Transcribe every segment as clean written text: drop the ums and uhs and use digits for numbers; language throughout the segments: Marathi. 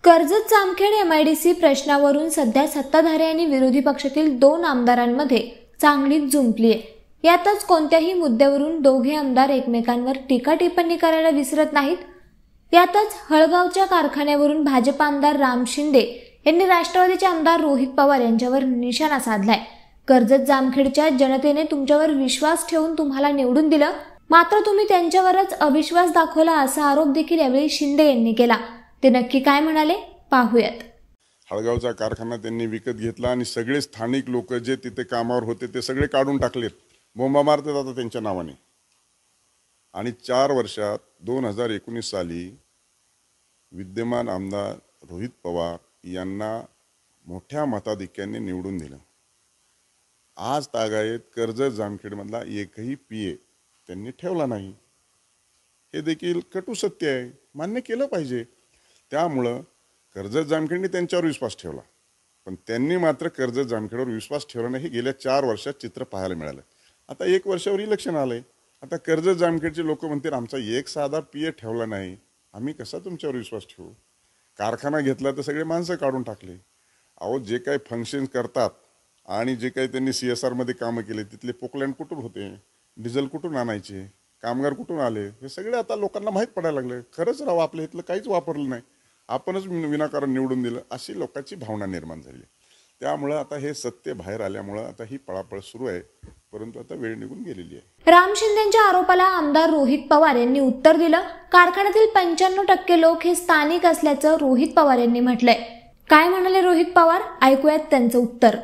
कर्जत जामखेड MIDC प्रश्नावरून सध्या सत्ताधारी आणि विरोधी पक्षातील 2 आमदारांमध्ये चांगलीच जुंपली आहे। यातच कोणत्याही मुद्द्यावरून दोघे आमदार एकमेकांवर टीका टिप्पणी करायला विसरत नाहीत। यातच हळगावच्या कारखान्यावरून भाजप आमदार राम शिंदे यांनी राष्ट्रवादीचे आमदार रोहित पवार यांच्यावर निशाणा साधलाय। कर्जत जामखेडच्या जनतेने तुमच्यावर विश्वास ठेवून तुम्हाला निवडून दिलं, मात्र तुम्ही त्यांच्यावरच अविश्वास दाखवला असा आरोप देखील यावेळी शिंदे यांनी केला। ते नक्की काय म्हणाले पाहूयात। हळगावचा कारखाना त्यांनी विकत घेतला आणि सगळे स्थानिक लोक जे तिथे कामावर होते ते सगळे काढून टाकलेत, बोंबा मारतात आता त्यांच्या नावाने। आणि 4 वर्षात 2019 साली विद्यमान आमदार रोहित पवार यांना मोठ्या मताधिक्याने निवडून दिलं। आज तागायत कर्जत जामखेडमधला एकही PA त्यांनी ठेवला नाही, हे देखील कटू सत्य आहे, मान्य केलं पाहिजे। त्यामुळं कर्जत जामखेडने त्यांच्यावर विश्वास ठेवला, पण त्यांनी मात्र कर्जत जामखेडवर विश्वास ठेवला नाही। गेल्या 4 वर्षात चित्र पाहायला मिळालं। आता 1 वर्षावर इलेक्शन आलंय, आता कर्जत जामखेडचे लोक म्हणतील आमचा एक साधा PA ठेवला नाही, आम्ही कसा तुमच्यावर विश्वास ठेवू? कारखाना घेतला तर सगळे माणसं काढून टाकले। अहो, जे काही फंक्शन करतात आणि जे काही त्यांनी CSR मध्ये कामं केले, तिथले पोकलँड कुठून होते, डिझेल कुठून आणायचे, कामगार कुठून आले, हे सगळे आता लोकांना माहीत पडायला लागले। खरंच राव, आपल्या इथलं काहीच वापरलं नाही, आपणच विनाकारण निवडून दिलं, अशी लोकांची भावना निर्माण झाली। त्यामुळे आता हे सत्य बाहेर आल्यामुळे आता ही पळापळ सुरू आहे, परंतु आता वेळ निघून गेलेली आहे। राम शिंदेंच्या आरोपाला आमदार रोहित पवार यांनी उत्तर दिलं। कारखान्यातील 95% लोक हे स्थानिक असल्याचं रोहित पवार यांनी म्हटलंय। काय म्हणाले रोहित पवार, ऐकूयात त्यांचं उत्तर।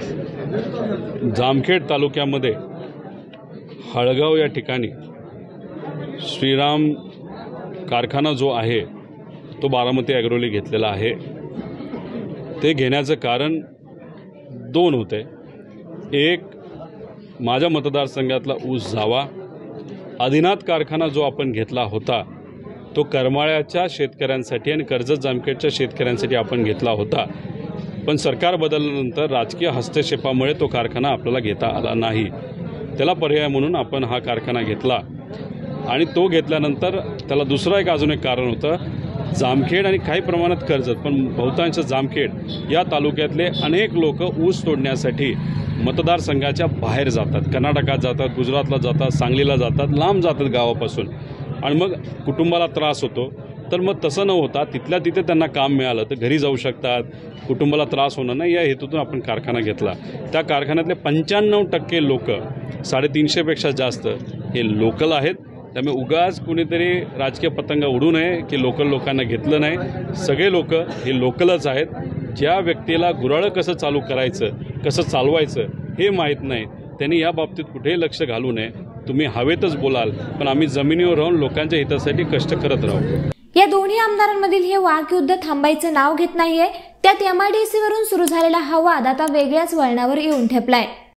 जामखेड तालुक्यामध्ये हळगाव या ठिकाणी श्रीराम कारखाना जो आहे तो बारामती ॲग्रोली घेतलेला आहे। ते घेण्याचं कारण 2 होते। एक, माझ्या मतदारसंघातला ऊस जावा। आदिनाथ कारखाना जो आपण घेतला होता तो करमाळ्याच्या शेतकऱ्यांसाठी आणि कर्जत जामखेडच्या शेतकऱ्यांसाठी आपण घेतला होता, पण सरकार बदलल्यानंतर राजकीय हस्तक्षेपामुळे तो कारखाना आपल्याला घेता आला नाही। त्याला पर्याय म्हणून आपण हा कारखाना घेतला आणि तो घेतल्यानंतर त्याला दुसरा अजून एक कारण होतं। जामखेड आणि काही प्रमाणात कर्जत, पण बहुतांश जामखेड या तालुक्यातले अनेक लोक ऊस तोडण्यासाठी मतदारसंघाच्या बाहेर जातात, कर्नाटकात जातात, गुजरातला जातात, सांगलीला जातात, लांब जातात गावापासून, आणि मग कुटुंबाला त्रास होतो। तर मग तसं न होता तिथल्या तिथे त्यांना काम मिळालं तर घरी जाऊ शकतात, कुटुंबाला त्रास होणार नाही, या हेतूतून आपण कारखाना घेतला। त्या कारखान्यातले 95% लोक, 350पेक्षा जास्त हे लोकल आहेत। त्यामुळे उगाच कुणीतरी राजकीय पतंग उडू नये की लोकल लोकांना घेतलं नाही। सगळे लोक हे लोकलच आहेत। ज्या व्यक्तीला गुऱ्हाळं कसं चालू करायचं, कसं चालवायचं हे माहीत नाही, त्यांनी या बाबतीत कुठेही लक्ष घालू नये। तुम्ही हवेतच बोलाल, पण आम्ही जमिनीवर राहून लोकांच्या हितासाठी कष्ट करत राहू। या दोन्ही आमदारांमधील हे वाकयुद्ध थांबायचं नाव घेत नाहीये। त्यात MIDC वरून सुरू झालेला हा वाद आता वेगळ्याच वळणावर येऊन ठेपलाय।